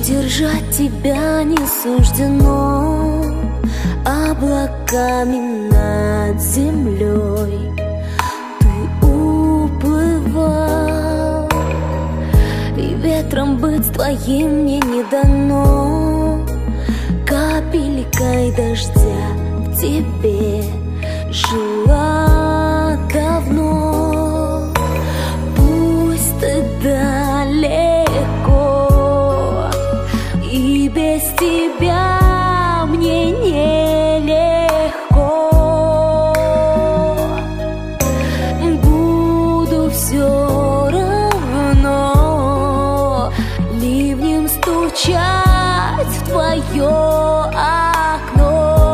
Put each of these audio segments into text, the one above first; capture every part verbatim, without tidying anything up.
Удержать тебя не суждено облаками над землей. Ты уплывал, и ветром быть твоим мне не дано. Капелькой дождя в тебе жила давно. Пусть ты далеко, и без тебя мне нелегко. Буду все равно ливнем стучать в твое окно.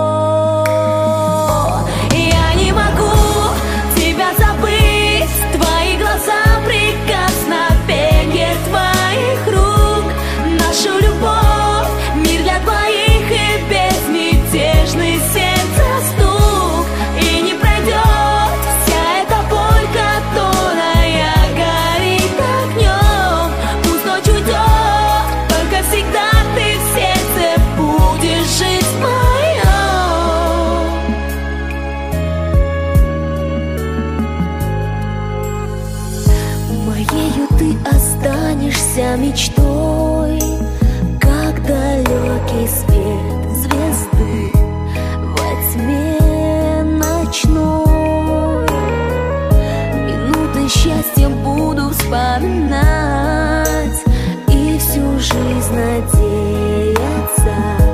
Я не могу тебя забыть, твои глаза, прикосновение твоих рук, нашу любовь, мир для двоих и безмятежный сердца стук. И не пройдет вся эта боль, которая горит огнем. Пусть ночь уйдет, только всегда ты в сердце будешь жить в моем. Моею ты останешься мечтой, как далекий свет звезды во тьме ночной. Минуты счастья буду вспоминать и всю жизнь надеяться,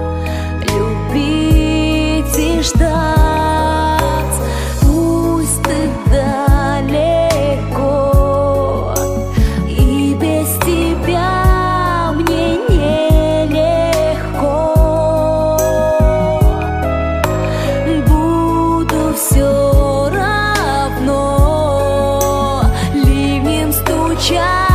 любить и ждать. Пусть ты далеко, и без тебя мне нелегко. Буду все равно ливнем стучать